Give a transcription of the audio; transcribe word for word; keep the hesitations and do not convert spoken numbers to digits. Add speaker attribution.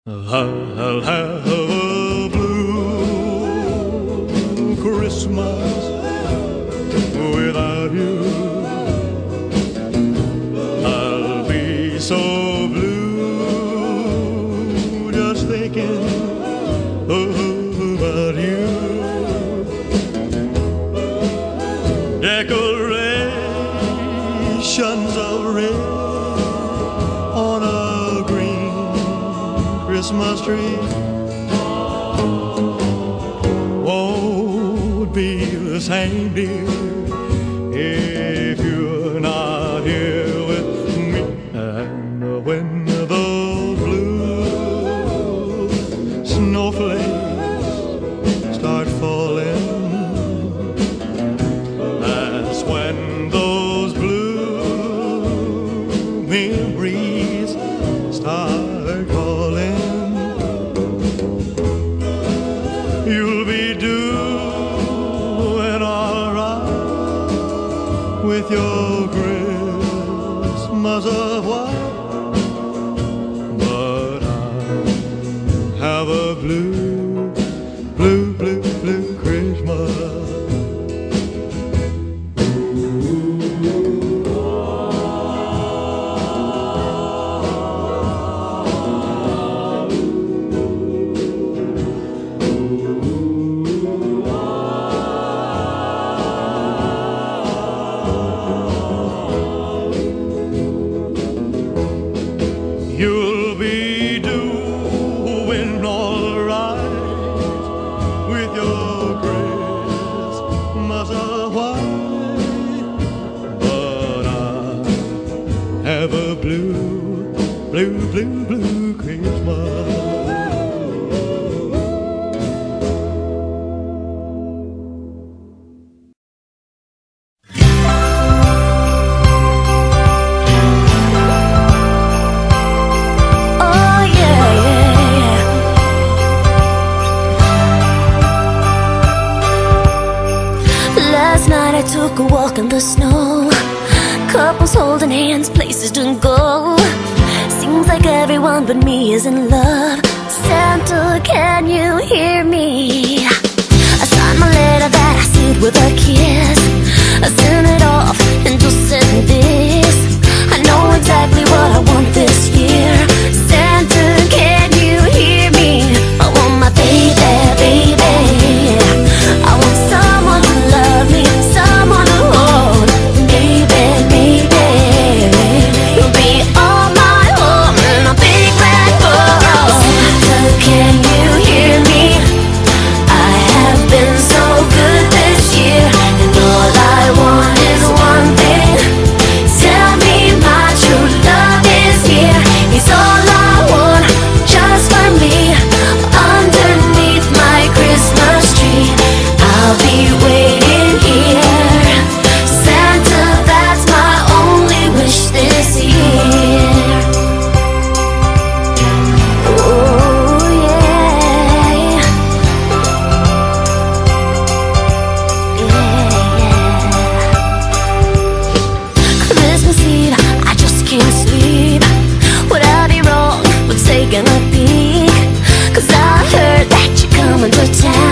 Speaker 1: I'll have a blue Christmas without you. I'll be so blue just thinking about you. Decorations of red on a green Christmas tree won't be the same, dear, if you're not here with me. And when those blue snowflakes start falling, that's when those blue memories start calling. You'll be doing all right with your Christmas of white, but I have a blue, blue, blue, blue Christmas. You'll be doing all right with your Christmas of white, but I have a blue, blue, blue, blue Christmas.
Speaker 2: Last night I took a walk in the snow. Couples holding hands, places to go. Seems like everyone but me is in love. Santa, can you hear me? I signed my letter that I sealed with a kiss. I sent it off and just sent this. I know exactly what I want this year. Santa, can you hear me? I want my baby, baby. I want someone to love me, someone to hold. Maybe, maybe you'll be all my home in a big red bowl. Santa, can you hear me? I have been so good this year, and all I want is one thing. Tell me my true love is here. It's all I want, just for me. Underneath my Christmas tree, I'll be waiting here. Santa, that's my only wish this year. Oh yeah, yeah, yeah. Christmas Eve, I just can't sleep. Would I be wrong for taking a peek? 'Cause I heard that you're coming to town.